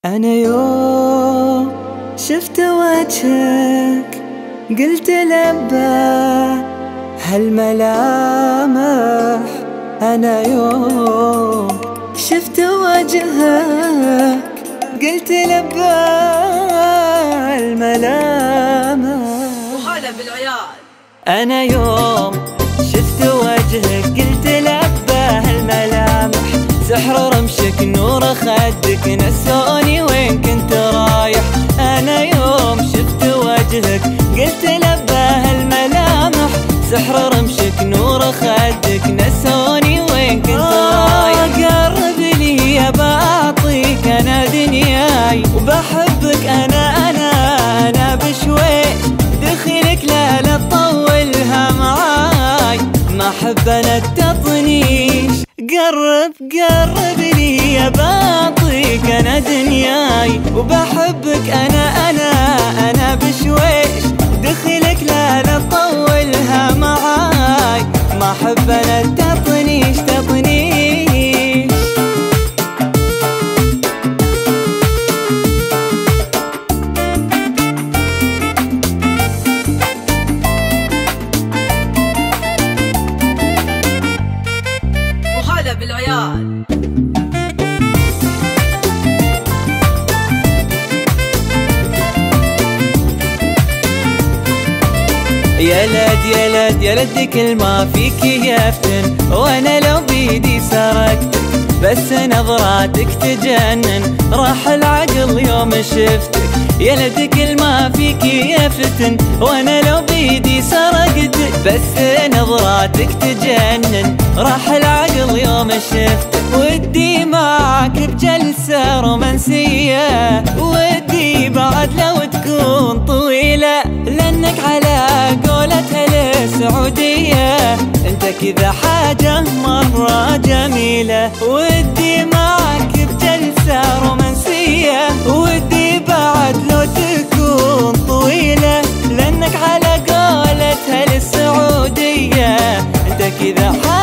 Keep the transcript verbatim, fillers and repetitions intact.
أنا يوم شفت وجهك قلت لبى هالملامح. أنا يوم شفت وجهك قلت لبى هالملامح. وهلا بالعيال. أنا يوم شفت وجهك قلت لبى هالملامح. سحر رمشك نور خدك نسوني وين كنت رايح. أنا يوم شفت وجهك قلت لبى هالملامح. سحر رمشك نور خدك نسوني وين كنت رايح. قرب لي يا بعطيك أنا دنياي وبحبك أنا أنا أنا بشويش. دخلك لا لا تطولها معاي ما أحب أنا التطنيش. قرب قرب لي يا بعطيك أنا دنياي وبحبك أنا أنا أنا بشويش. دخلك لا لا تطولها معاي ما أحب أنا التطنيش تطنيش. وهلا بالعيال. يا لد يا لد يا لد كل ما فيك يفتن. وانا لو بيدي سرقتك بس نظراتك تجنن. راح العقل يوم شفتك يا لد كل ما فيك يفتن. وانا لو بيدي سرقتك بس نظراتك تجنن. راح العقل يوم شفتك ودي معك بجلسة رومانسية. ودي بعد لو تكون طويلة لأنك على قولتها السعودية انت كذا حاجة مرة جميلة. ودي معك بجلسة رومانسية. ودي بعد لو تكون طويلة لأنك على قولتها السعودية انت كذا حاجة